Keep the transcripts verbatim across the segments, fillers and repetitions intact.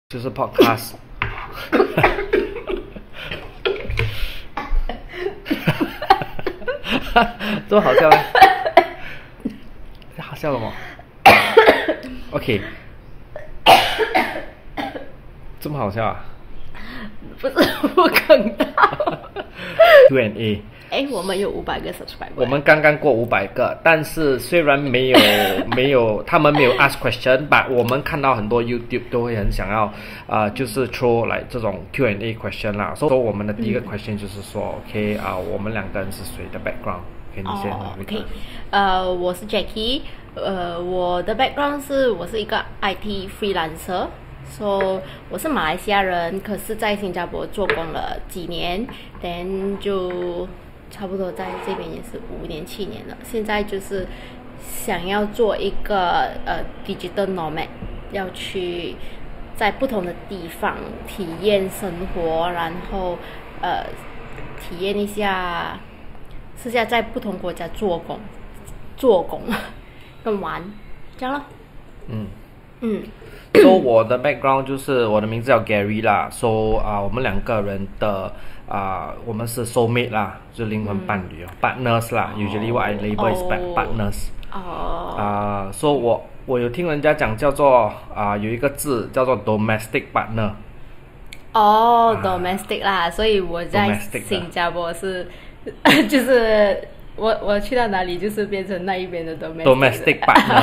就是 podcast 这么好笑吗？好笑了吗？OK 这么好笑啊？ 不是我看到 Q and A 哎，我们有五百个 subscriber， 我们刚刚过五百个，但是虽然没有没有他们没有 ask question， but 我们看到很多 YouTube 都会很想要呃就是 throw 来这种 Q and A question 啦。所以我们的第一个 question 就是说、嗯、OK 啊、呃，我们两个人是谁的 background？ 可以你先。 哦 OK， 呃，我是 Jackie， 呃，我的 background 是我是一个 I T freelancer。So 我是马来西亚人，可是在新加坡做工了几年 ，then 就差不多在这边也是五年七年了。现在就是想要做一个呃 digital nomad， 要去在不同的地方体验生活，然后呃体验一下，试下在不同国家做工，做工跟玩，这样咯。嗯嗯。 So 我的 background 就是我的名字叫 Gary 啦 ，So 啊、呃、我们两个人的啊、呃、我们是 soulmate 啦，就是灵魂伴侣、嗯、partners 啦、哦、，usually what I label is partners。哦。啊、呃，所以我我有听人家讲叫做啊、呃、有一个字叫做 domestic partner。 哦、啊、，domestic 啦，所以我在新加坡是就是。我我去到哪里就是变成那一边的 domestic, domestic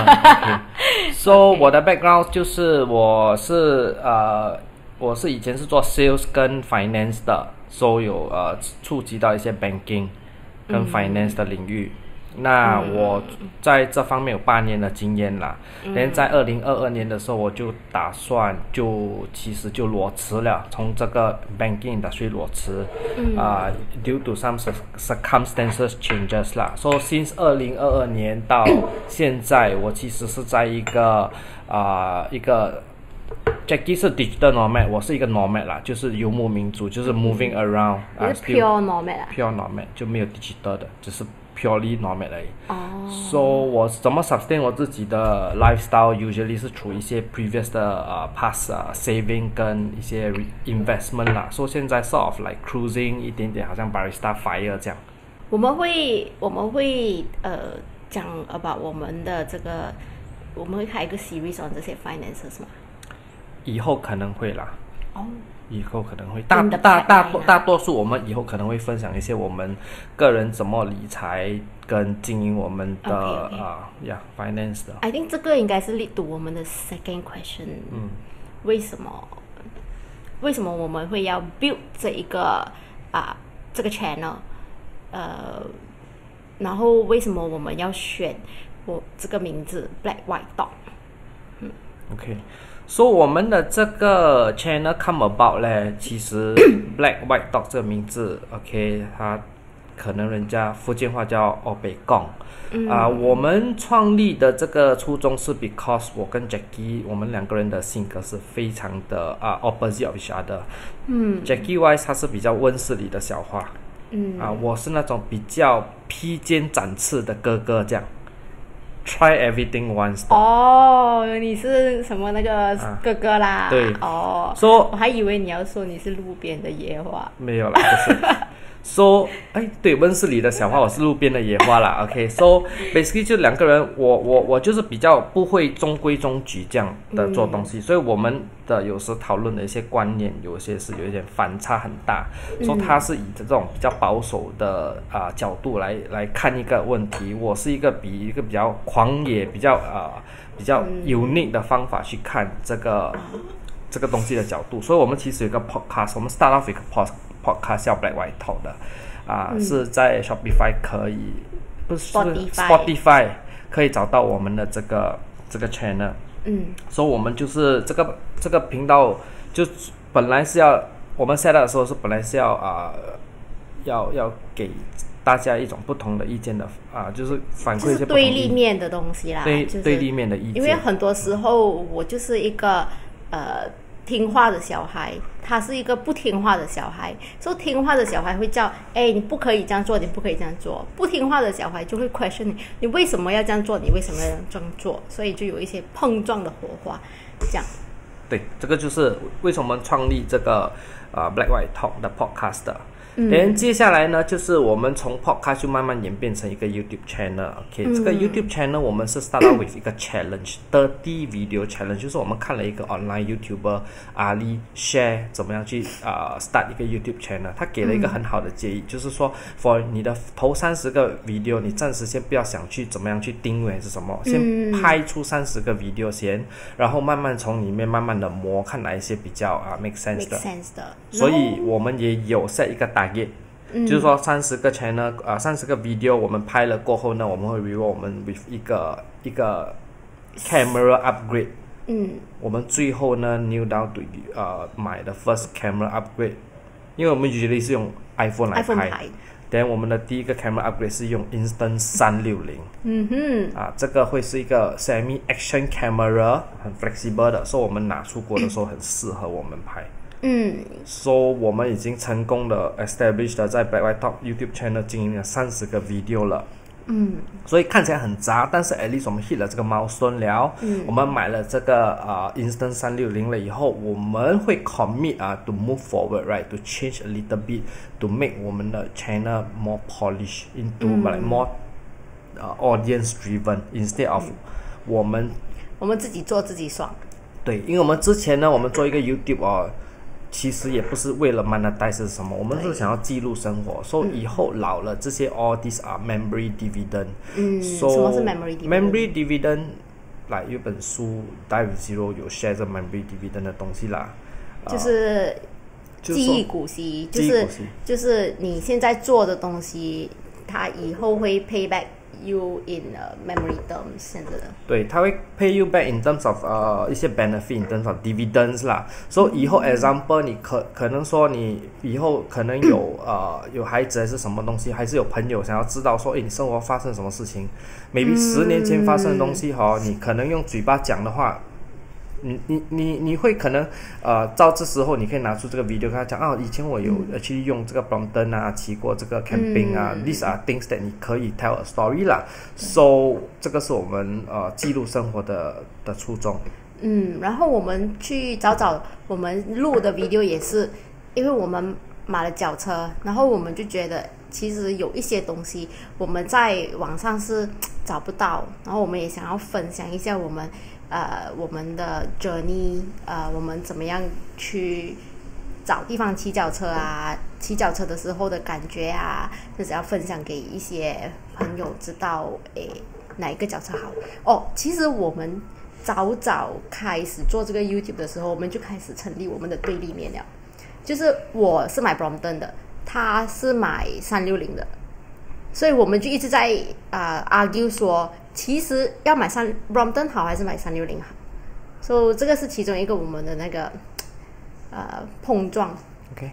partner。So 我的 background 就是我是呃我是以前是做 sales 跟 finance 的，所以有呃触及到一些 banking 跟 finance 的领域。嗯、那我在这方面有八年的经验啦。连、嗯、在二零二二年的时候，我就打算就其实就裸辞了，从这个 banking industry 裸辞。嗯。啊、呃、，due to some circumstances changes 啦。So since 二零二二年到现在，我其实是在一个啊、呃、一个 Jackie 是 digital nomad， 我是一个 nomad 啦，就是游牧民族，就是 moving around。 你是 pure nomad 啊 ？pure nomad 就没有 digital 的，只是。purely nomad 而已。哦。So 我怎么 sustain 我自己的 lifestyle usually 是处一些 previous 的呃 past 啊 saving 跟一些 investment 啦。所以现在 sort of like cruising 一点点，好像 barista fire 这样。 我们会我们会呃讲 about 我们的这个，我们会开一个 series on 这些 finances 吗？ 以后可能会啦。哦。以后可能会大大大大大多数我们以后可能会分享一些我们个人怎么理财跟经营我们的啊 okay, okay. 呀、uh, yeah, finance 的。 I think 这个应该是 lead to 我们的 second question。嗯。为什么为什么我们会要 build 这一个啊、uh, 这个 channel？ 呃，然后为什么我们要选我这个名字 Black White Dog？ 嗯。 OK。所、so, 以我们的这个 channel come about 呢，其实 Black White Dog 这个名字 ，OK， 它可能人家福建话叫欧北贡。嗯。啊、呃，我们创立的这个初衷是 because 我跟 Jackie 我们两个人的性格是非常的啊、uh, opposite of each other。嗯。Jackie wise 他是比较温室里的小花。嗯。啊、呃，我是那种比较披荆斩棘的哥哥这样。Try everything once。 哦，你是什么那个哥哥啦？ 啊、对。 哦。 说、so, 我还以为你要说你是路边的野花。 没有啦，不是。说、so, 哎，对，温室里的小花，我是路边的野花啦。OK，So、okay, basically 就两个人，我我我就是比较不会中规中矩这样的做东西，嗯、所以我们的有时讨论的一些观念，有些是有一点反差很大。嗯、说他是以这种比较保守的啊、呃、角度来来看一个问题，我是一个比一个比较狂野、比较啊、呃、比较 unique 的方法去看这个、嗯、这个东西的角度。所以我们其实有一个 podcast， 我们 start off 一个 podcast。podcast 叫 Black White Dog 的，啊、呃嗯，是在 Shopify 可以，不是 Spotify, Spotify 可以找到我们的这个这个 channel。嗯，所以我们就是这个这个频道，就本来是要我们 set up 的时候是本来是要啊、呃，要要给大家一种不同的意见的啊、呃，就是反馈一些不同对立面的东西啦， 对、 就是、 对立面的意见。 因为很多时候我就是一个呃。听话的小孩，他是一个不听话的小孩，所以听话的小孩会叫，哎，你不可以这样做，你不可以这样做。不听话的小孩就会 question 你，你为什么要这样做？你为什么要这样做？所以就有一些碰撞的火花，这样。 对，这个就是为什么我们创立这个呃 Black White Talk 的 podcast 的。嗯，然接下来呢，就是我们从 podcast 就慢慢演变成一个 YouTube channel。OK，、嗯、这个 YouTube channel 我们是 start out with 一个 challenge， thirty video challenge， 就是我们看了一个 online YouTuber 阿里 share 怎么样去呃 start 一个 YouTube channel， 他给了一个很好的建议，嗯、就是说 for 你的头三十个 video， 你暂时先不要想去怎么样去定位还是什么，先拍出三十个 video 先，然后慢慢从里面慢慢的磨，看哪一些比较啊、uh, make sense 的。 make sense 的。 所以我们也有 set 一个target。嗯、就是说三十个 channel 啊、呃，三十个 video 我们拍了过后呢，我们会 reward 我们 with 一个一个 camera upgrade。嗯，我们最后呢 kneel down to 呃买的 first camera upgrade， 因为我们 usually 是用 iPhone 来拍。拍 Then 我们的第一个 camera upgrade 是用 Instant 三六零。嗯哼。啊，这个会是一个 semi action camera， 很 flexible 的，所以我们拿出国的时候很适合我们拍。嗯，说、so, 我们已经成功的 establish 的在 Black White Talk YouTube channel 经营了三十个 video 了。嗯，所以看起来很杂，但是 at least 我们 hit 了这个 milestone 了。嗯，我们买了这个啊、uh, Instant 三六零了以后，我们会 commit 啊、uh, to move forward right to change a little bit to make 我们的 channel more polished into、嗯、like more、uh, audience driven instead of、嗯、我们我们自己做自己爽。 对，因为我们之前呢，我们做一个 YouTube 哦。其实也不是为了 monetize 是什么，我们是想要记录生活，所以、so, 以后老了这些 all these are memory dividend。嗯， so, 什么是 memory dividend？memory dividend 来有本书 Die with Zero 有 share 这 memory dividend 的东西啦， 就是、呃、记忆股息，就是就是你现在做的东西，它以后会 pay back you in、uh, memory terms 现在的。 对，它会 pay you back in terms of 呃、uh, 一些 benefit in terms of dividends 啦。所、so, 以后 example 你可可能说你以后可能有呃有孩子还是什么东西，还是有朋友想要知道说，诶你生活发生什么事情 ，maybe 十年前发生的东西哈、嗯，你可能用嘴巴讲的话。你你你你会可能呃，到这时候你可以拿出这个 video 跟他讲啊，以前我有去用这个 Brompton 啊，骑过这个 camping 啊、嗯、，these are things that 你可以 tell a story 啦。So 这个是我们呃记录生活的的初衷。 嗯，然后我们去找找我们录的 video 也是，因为我们买了脚车，然后我们就觉得其实有一些东西我们在网上是找不到，然后我们也想要分享一下我们。呃，我们的 journey， 呃，我们怎么样去找地方骑脚车啊？骑脚车的时候的感觉啊，就是要分享给一些朋友知道，诶，哪一个脚车好？哦，其实我们早早开始做这个 YouTube 的时候，我们就开始成立我们的对立面了。就是我是买 Brompton 的，他是买三六零的，所以我们就一直在啊、呃、argue 说。其实要买三 Brompton 好还是买三六零好，所以这个是其中一个我们的那个呃碰撞。 OK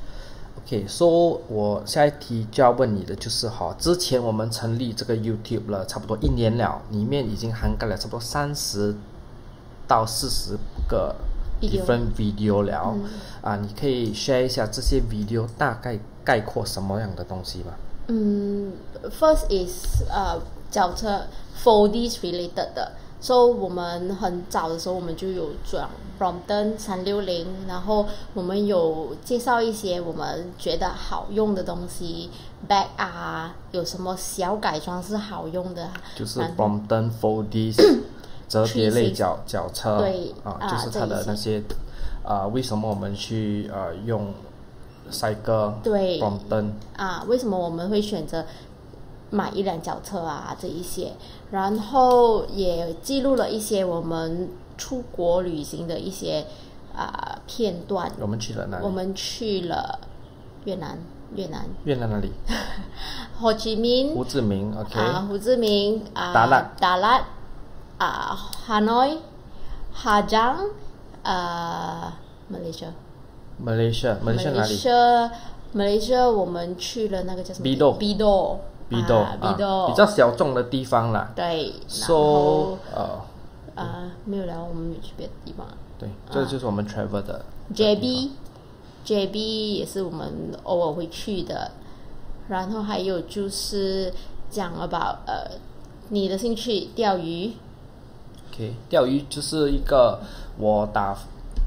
OK， so 我下一题就要问你的就是哈，之前我们成立这个 YouTube 了差不多一年了，里面已经涵盖了差不多三十到四十个 different video 了、嗯、啊，你可以 share 一下这些 video 大概概括什么样的东西吗？ 嗯 ，first is 呃脚车。four D related 的，所、so, 以我们很早的时候我们就有转 Brompton 三六零，然后我们有介绍一些我们觉得好用的东西 ，bag 啊，有什么小改装是好用的， 就是 Brompton four D 折叠类脚脚车， 对啊，就是它的那些啊、呃，为什么我们去呃用 cycle 对 Brompton 啊，为什么我们会选择？买一辆脚车啊，这一些，然后也记录了一些我们出国旅行的一些啊、呃、片段。 我们去了哪里？ 我们去了越南，越南。 越南哪里？ 胡志明。 胡志明 ，OK。 啊，胡志明啊， 达拉。 达拉啊，哈内，哈江，啊，马来西亚。 马来西亚，马来西亚哪里？马来西亚，马来西亚我们去了那个叫什么 ？Bido。 Bido。 比多、啊啊、比较小众的地方啦。 对， 然后呃呃没有聊，我们没有去别的地方。 对，这个就是我们 travel 的。 J B J B 也是我们偶尔会去的，然后还有就是讲 about 呃你的兴趣钓鱼。 OK， 钓鱼就是一个我打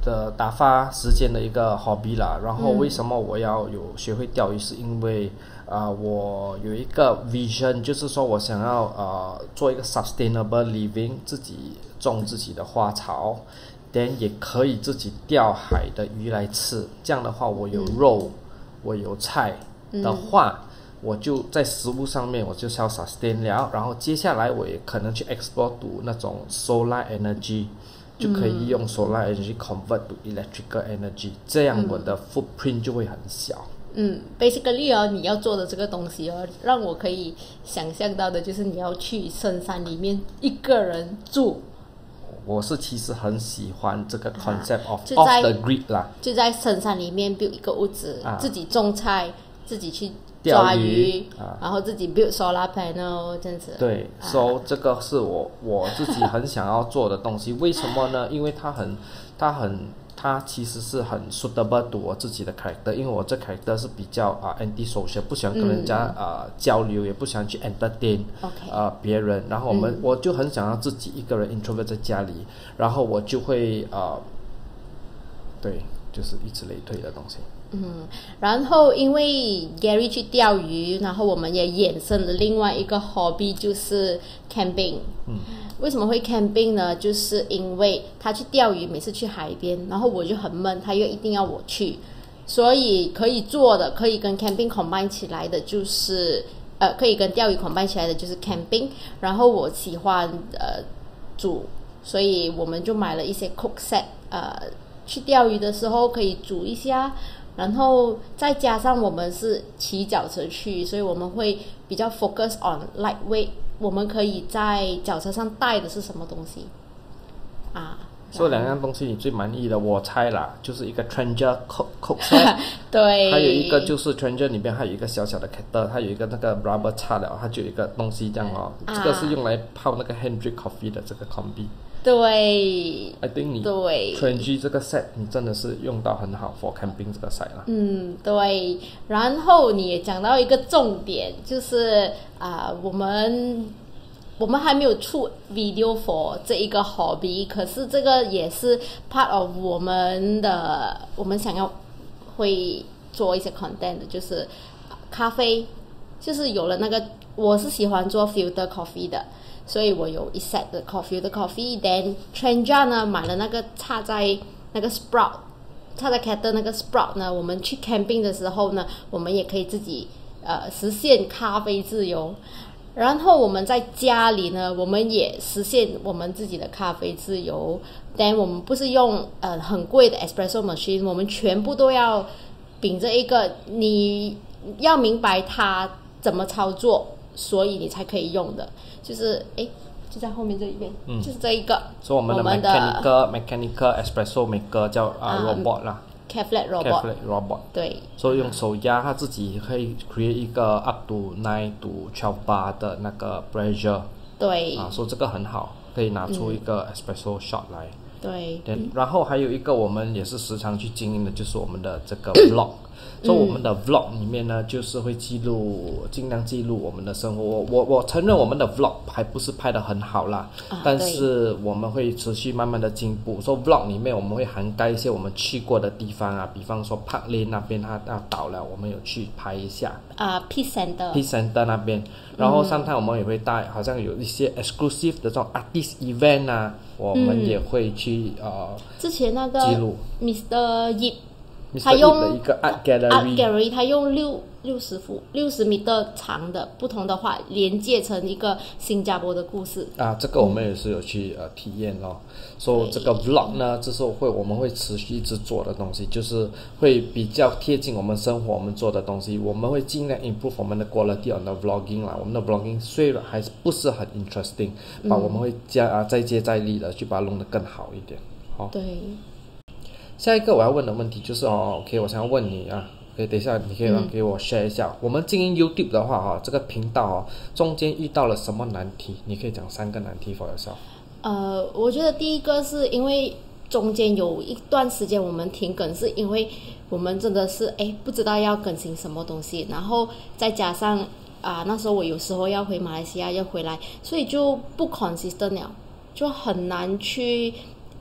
的打发时间的一个 hobby 啦。然后为什么我要有学会钓鱼，是因为啊、呃，我有一个 vision， 就是说我想要呃做一个 sustainable living， 自己种自己的花草， then 也可以自己钓海的鱼来吃。这样的话，我有肉，嗯、我有菜的话。嗯我就在食物上面，我就是要 sustain 了，然后接下来我也可能去 explore 读那种 solar energy， 就可以用 solar energy convert to electrical energy， 这样我的 footprint 就会很小。 嗯 ，basically 哦，你要做的这个东西哦，让我可以想象到的就是你要去深山里面一个人住。 我是其实很喜欢这个 concept of、 啊、 off the grid 啦， 就在深山里面 build 一个屋子，啊、自己种菜，自己去抓鱼，啊、然后自己 build solar panel 这样子。 对，啊、so 这个是我我自己很想要做的东西。为什么呢？因为它很，它很，它其实是很 suitable to 我自己的 character， 因为我这 character 是比较啊、uh, anti social， 不喜欢跟人家、嗯、呃交流，也不喜欢去 entertain， okay. 呃别人。然后我们、 嗯、 我就很想要自己一个人 introvert 在家里，然后我就会呃，对，就是以此类推的东西。 嗯，然后因为 Gary 去钓鱼，然后我们也衍生了另外一个 hobby， 就是 camping。嗯，为什么会 camping 呢？就是因为他去钓鱼，每次去海边，然后我就很闷，他又一定要我去，所以可以做的，可以跟 camping combine 起来的，就是呃，可以跟钓鱼 combine 起来的就是 camping。然后我喜欢呃煮，所以我们就买了一些 cook set， 呃，去钓鱼的时候可以煮一下。然后再加上我们是骑脚车去，所以我们会比较 focus on lightweight， 我们可以在脚车上带的是什么东西啊？ 所以两样东西你最满意的，我猜啦，就是一个 Treasure cook cook set， 对， 还有一个就是 Treasure 里面还有一个小小的 kettle， 它有一个那个 rubber 叉了，它就有一个东西这样哦，啊、这个是用来泡那个 Hendrick coffee 的这个 combi。 对 I think 你对 Treasure 这个 set 你真的是用到很好 for camping 这个 set 啦。 嗯，对。然后你也讲到一个重点，就是啊、呃，我们。我们还没有出 video for 这一个 hobby， 可是这个也是 part of 我们的，我们想要会做一些 content 的，就是咖啡，就是有了那个，我是喜欢做 filter coffee 的，所以我有一 set 的 coffee 的 coffee，then Trenja 呢买了那个插在那个 sprout， 插在 kettle 那个 sprout 呢，我们去 camping 的时候呢，我们也可以自己呃实现咖啡自由。然后我们在家里呢，我们也实现我们自己的咖啡自由。但我们不是用呃很贵的 espresso machine， 我们全部都要秉着一个你要明白它怎么操作，所以你才可以用的。就是诶，就在后面这一边，嗯、就是这一个。 所以我们的 mechanical mechanical espresso maker 叫啊、uh, robot 啦。 Caflet robot， Caflet robot， 对， 所以用手压，它自己可以 create 一个 up to nine to twelve bar 的那个 pressure， 对， 啊，所以这个很好，可以拿出一个 espresso shot 来， 对， 嗯、然后还有一个我们也是时常去经营的，就是我们的这个 vlog。所以我们的 vlog 里面呢，就是会记录，尽量记录我们的生活。我我我承认我们的 vlog 还不是拍得很好啦，啊、但是我们会持续慢慢的进步。所以 vlog 里面我们会涵盖一些我们去过的地方啊，比方说 Park Lane 那边它要倒了，我们有去拍一下。 啊 ，Peace Center。Peace Center 那边，然后上台我们也会带，好像有一些 exclusive 的这种 artist event 啊，我们也会去、嗯、呃之前那个记录 Mister Yip。 他用的一个 art gallery， art gallery， 他用六六十幅六十米的长的不同的画连接成一个新加坡的故事啊，这个我们也是有去、嗯、呃体验咯。所以、so, 这个 vlog 呢，这是会我们会持续一直做的东西，就是会比较贴近我们生活，我们做的东西，我们会尽量 improve 我们的 quality on the vlogging 啦。我们的 vlogging 虽然还是不是很 interesting， 把、嗯、我们会加啊再接再厉的去把它弄得更好一点。好， 对。 下一个我要问的问题就是哦 ，OK， 我想要问你啊，可以等一下你可以给我 share 一下，嗯、我们经营 YouTube 的话哈、哦，这个频道哦，中间遇到了什么难题？你可以讲三个难题 for yourself。 呃，我觉得第一个是因为中间有一段时间我们停更，是因为我们真的是哎不知道要更新什么东西，然后再加上啊、呃、那时候我有时候要回马来西亚要回来，所以就不 consistent 了，就很难去。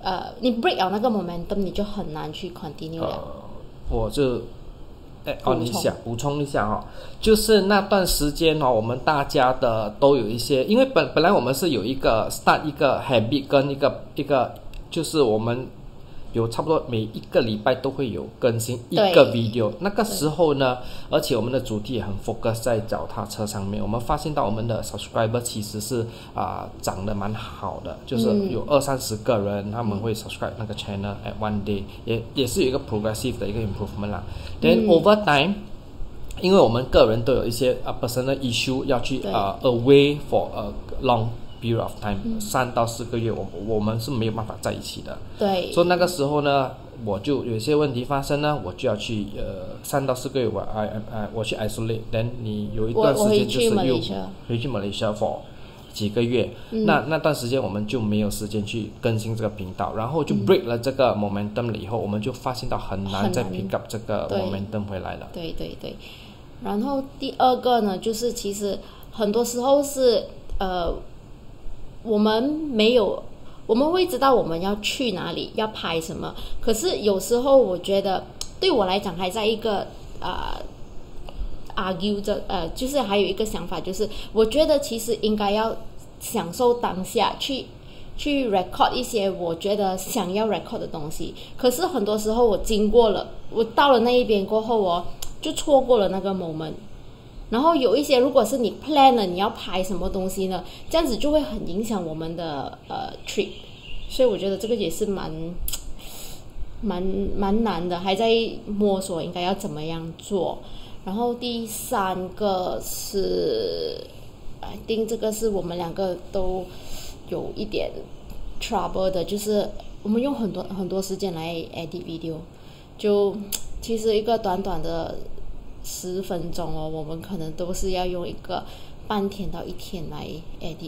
呃，你 break 了那个 momentum， 你就很难去 continue 了。 呃，我就。哎，哦，你想补充一下哈、哦，就是那段时间哦，我们大家的都有一些，因为本本来我们是有一个 start 一个 habit 跟一个一个，就是我们有差不多每一个礼拜都会有更新一个 video。那个时候呢，而且我们的主题也很 focus 在脚踏车上面。我们发现到我们的 subscriber 其实是啊、呃、涨得蛮好的，就是有二三十个人、嗯、他们会 subscribe 那个 channel at one day， 也也是有一个 progressive 的一个 improvement 啦。Then、嗯、over time， 因为我们个人都有一些啊、uh, personal issue 要去啊、uh, away for a long period of time，、嗯、三到四个月，我我们是没有办法在一起的。 对。 所以那个时候呢，我就有些问题发生呢，我就要去呃三到四个月我 I I 我去 isolate，then 你有一段时间就是又回去 Malaysia for 几个月，嗯、那那段时间我们就没有时间去更新这个频道，然后就 break 了这个 momentum 了以后，嗯、我们就发现到很难再 pick up 这个 momentum 回来了。 对对对。然后第二个呢，就是其实很多时候是呃。我们没有，我们会知道我们要去哪里，要拍什么。可是有时候我觉得，对我来讲还在一个呃 argue 着，呃，就是还有一个想法，就是我觉得其实应该要享受当下，去去 record 一些我觉得想要 record 的东西。可是很多时候我经过了，我到了那一边过后哦，就错过了那个 moment。然后有一些，如果是你 plan 了你要拍什么东西呢，这样子就会很影响我们的呃 trip， 所以我觉得这个也是蛮蛮蛮难的，还在摸索应该要怎么样做。然后第三个是 I think 这个是我们两个都有一点 trouble 的，就是我们用很多很多时间来 edit video， 就其实一个短短的十分钟哦，我们可能都是要用一个半天到一天来 edit。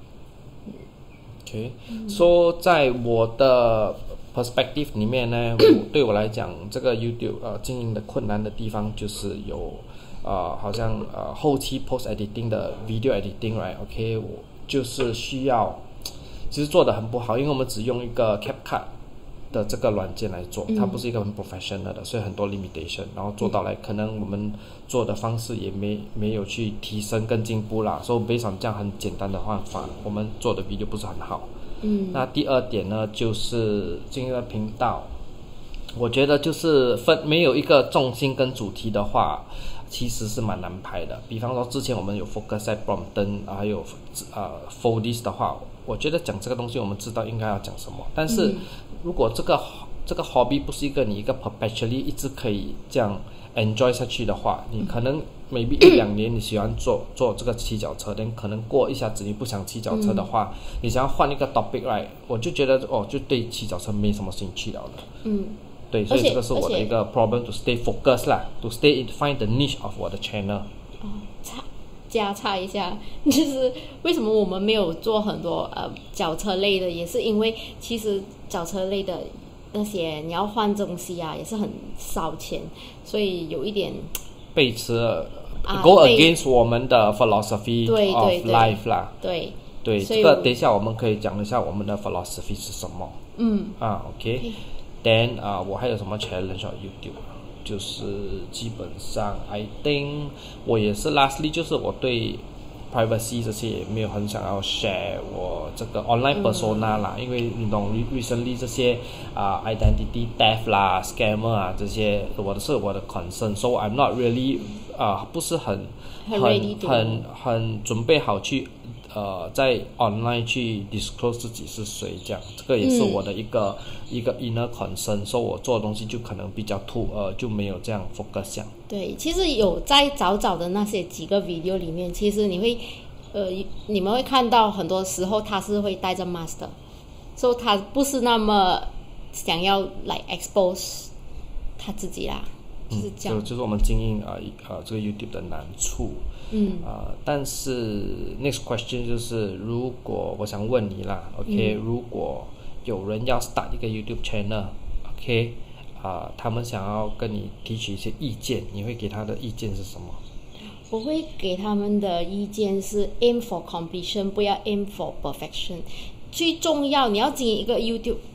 OK， so 在我的 perspective 里面呢，我对我来讲，这个 YouTube 呃经营的困难的地方就是有呃好像呃后期 post editing 的 video editing right OK， 我就是需要其实做得很不好，因为我们只用一个 CapCut的这个软件来做，它不是一个很 professional 的，所以很多 limitation， 然后做到来可能我们做的方式也没没有去提升跟进步啦，所以 based on 这样很简单的方法，我们做的 video 不是很好。嗯，那第二点呢，就是经营的频道，我觉得就是分没有一个重心跟主题的话，其实是蛮难拍的。比方说之前我们有 focus 在 Brompton， 还有呃 Foodies 的话，我觉得讲这个东西我们知道应该要讲什么，但是如果这个这个 hobby 不是一个你一个 perpetually 一直可以这样 enjoy 下去的话，你可能 maybe 一两年你喜欢做做这个骑脚车，但可能过一下子你不想骑脚车的话，嗯、你想要换一个 topic right， 我就觉得哦，就对骑脚车没什么兴趣了的。嗯，对，所以这个是我的一个 problem to stay focused 啦 ，to stay in find the niche of 我的 channel。 哦，差加插一下，就是为什么我们没有做很多呃脚车类的，也是因为其实脚车类的那些你要换东西啊，也是很烧钱，所以有一点背驰、啊、go against 我们的 philosophy 对 of 对对 life 啦。 对对，这个等一下我们可以讲一下我们的 philosophy 是什么。嗯啊 OK， then 啊、uh, 我还有什么 challenge on YouTube？就是基本上 I think 我也是 lastly 就是我对 privacy 这些也没有很想要 share 我这个 online persona 啦、嗯、因为你懂 recently 这些啊、uh, identity theft 啦 scammer 啊这些我的是我的 concern， so I'm not really 啊、uh, 不是很很很很准备好去呃，在 online 去 disclose 自己是谁，这样这个也是我的一个、嗯、一个 inner concern， 所以我做的东西就可能比较突呃就没有这样 focus 样。 对，其实有在早早的那些几个 video 里面，其实你会呃你们会看到很多时候他是会带着 mask 的，所以他不是那么想要来 expose 他自己啦。就是这样， 嗯、就就是我们经营啊呃这个 YouTube 的难处。嗯啊、呃，但是 next question 就是如果我想问你啦 ，OK，、嗯、如果有人要 start 一个 YouTube channel，OK， 啊、呃，他们想要跟你提取一些意见，你会给他的意见是什么？ 我会给他们的意见是 aim for completion， 不要 aim for perfection。最重要，你要经营一个 YouTube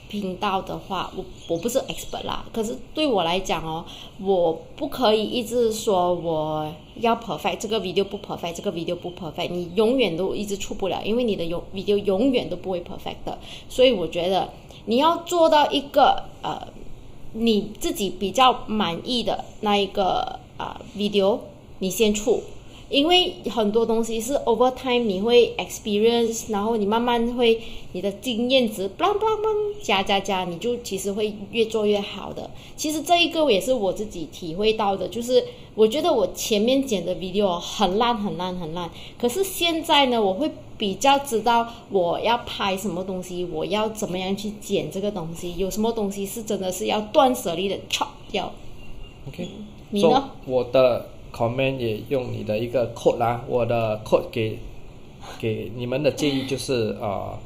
频道的话，我我不是 expert 啦，可是对我来讲哦，我不可以一直说我要 perfect， 这个 video 不 perfect， 这个 video 不 perfect， 你永远都一直出不了，因为你的 video 永远都不会 perfect 的。所以我觉得你要做到一个呃你自己比较满意的那一个啊、呃、video， 你先出。因为很多东西是 over time 你会 experience， 然后你慢慢会你的经验值 blah blah blah 加加加，你就其实会越做越好的。其实这一个也是我自己体会到的，就是我觉得我前面剪的 video 很烂很烂很烂，可是现在呢，我会比较知道我要拍什么东西，我要怎么样去剪这个东西，有什么东西是真的是要断舍离的 chop 掉。 OK， 你呢？ so, 我的comment 也用你的一个 code 啦，我的 code 给给你们的建议就是呃，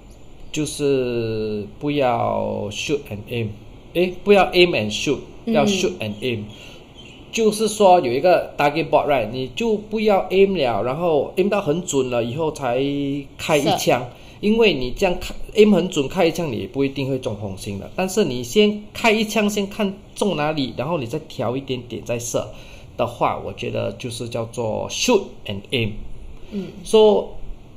就是不要 shoot and aim， 诶，不要 aim and shoot， 要 shoot and aim，、嗯、就是说有一个 target board right， 你就不要 aim 了，然后 aim 到很准了以后才开一枪，因为你这样开 aim 很准，开一枪你也不一定会中红心的，但是你先开一枪，先看中哪里，然后你再调一点点再射的话，我觉得就是叫做 shoot and aim。嗯 ，so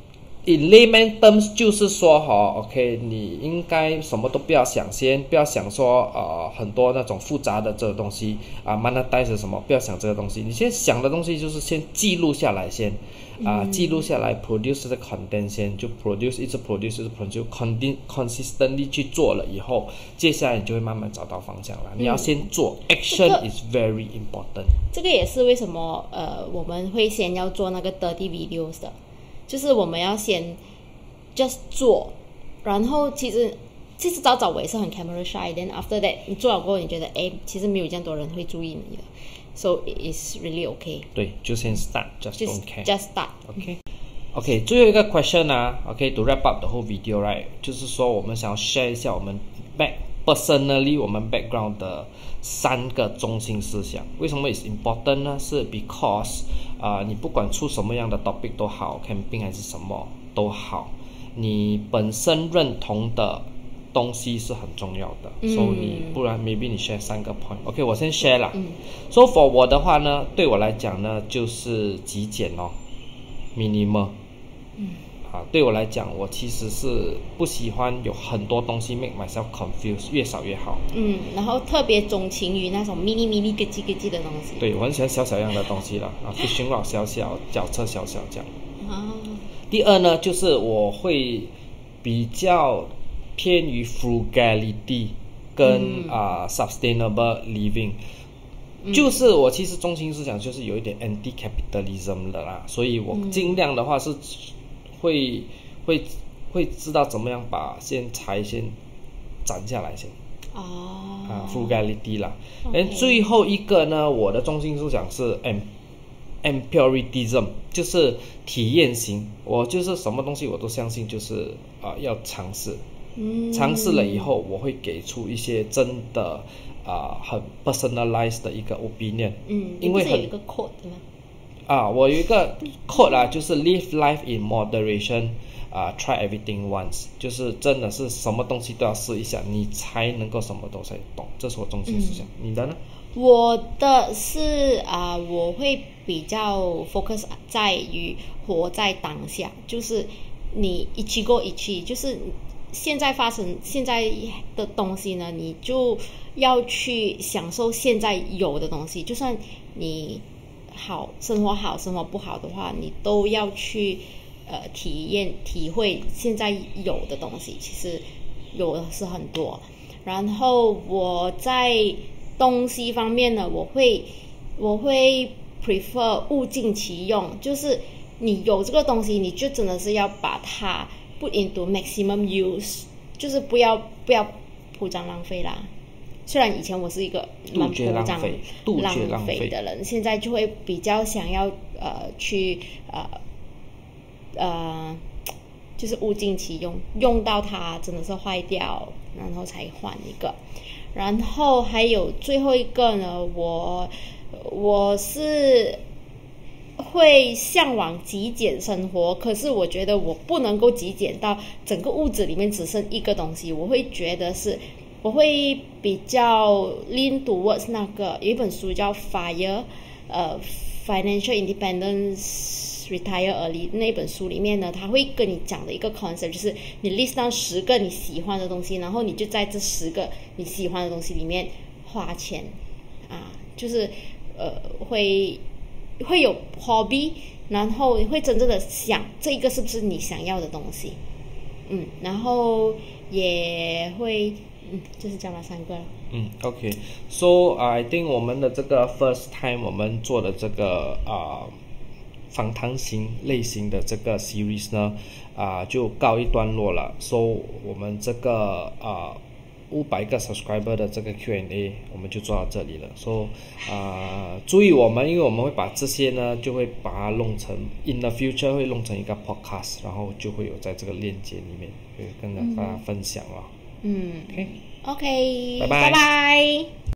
in layman terms 就是说哈 ，OK， 你应该什么都不要想先，不要想说呃很多那种复杂的这个东西啊 ，monetize 什么，不要想这个东西，你先想的东西就是先记录下来先。啊、呃，记录下来 ，produce 这个 content 先，就 produce 一直 produce 一直 produce， consistently 去做了以后，接下来你就会慢慢找到方向了。嗯、你要先做 ，action、这个、is very important。 这个也是为什么呃我们会先要做那个 dirty videos 的，就是我们要先 just 做，然后其实其实早早我也是很 camera shy，then after that 你做了过后，你觉得哎，其实没有这样多人会注意你的。So it is really okay. 对，就先 start, just, just don't care. Just start. Okay. Okay, 最后一个 question 啊 ，Okay, to wrap up the whole video, right? 就是说我们想要 share 一下我们 back personally 我们 background 的三个中心思想。为什么 is important 呢？是 because 啊、呃，你不管出什么样的 topic 都好 ，camping 还是什么都好，你本身认同的东西是很重要的，嗯、所以你不然 maybe 你 share 三个 point，OK，、okay, 我先 share 啦。嗯、so for 我的话呢，对我来讲呢，就是极简哦 ，minimal。嗯。啊，对我来讲，我其实是不喜欢有很多东西 make myself confused， 越少越好。嗯， 然后特别钟情于那种 mini mini 咯叽咯叽的东西。 对，我很喜欢小小样的东西啦，啊 ，fishing rod 小小，脚车小小这样。啊。第二呢，就是我会比较偏于 frugality 跟、嗯、啊 sustainable living，、嗯、就是我其实中心思想就是有一点 anti capitalism 的啦，所以我尽量的话是会、嗯、会会知道怎么样把先财先攒下来先。哦。啊 frugality 啦，然后、okay. 最后一个呢，我的中心思想是 em empiricism， 就是体验型，我就是什么东西我都相信，就是啊、呃、要尝试。尝试了以后，我会给出一些真的啊、呃、很 personalized 的一个 opinion。嗯，因为很有一个 quote 吗？ 啊，我有一个 quote 啊，就是 live life in moderation， 啊、呃、，try everything once， 就是真的是什么东西都要试一下，你才能够什么都才懂。这是我中心思想。嗯、你的呢？ 我的是啊、呃，我会比较 focus 在于活在当下，就是你一起过一起，就是现在发生现在的东西呢，你就要去享受现在有的东西，就算你好生活好生活不好的话，你都要去呃体验体会现在有的东西，其实有的是很多。然后我在东西方面呢，我会我会 prefer 物尽其用，就是你有这个东西，你就真的是要把它put into maximum use， 就是不要不要铺张浪费啦。虽然以前我是一个蛮铺张浪费的人，现在就会比较想要呃去呃呃就是物尽其用，用到它真的是坏掉，然后才换一个。然后还有最后一个呢，我我是会向往极简生活，可是我觉得我不能够极简到整个屋子里面只剩一个东西，我会觉得是我会比较 lean towards 那个有一本书叫 Fire 呃 Financial Independence Retire Early 那本书里面呢，他会跟你讲的一个 concept 就是你 list down 十个你喜欢的东西，然后你就在这十个你喜欢的东西里面花钱啊，就是呃会会有 hobby， 然后你会真正的想这一个是不是你想要的东西，嗯，然后也会嗯就是讲了三个了。 嗯 ，OK，so、uh, I think 我们的这个 first time 我们做的这个啊、uh, 访谈型类型的这个 series 呢，啊、uh, 就告一段落了。So 我们这个啊五百个 subscriber 的这个 Q and A 我们就做到这里了。So 啊、uh, 注意我们，因为我们会把这些呢就会把它弄成 in the future 会弄成一个 podcast， 然后就会有在这个链接里面会跟大家分享了。 嗯 ，OK。 OK， 拜拜拜拜。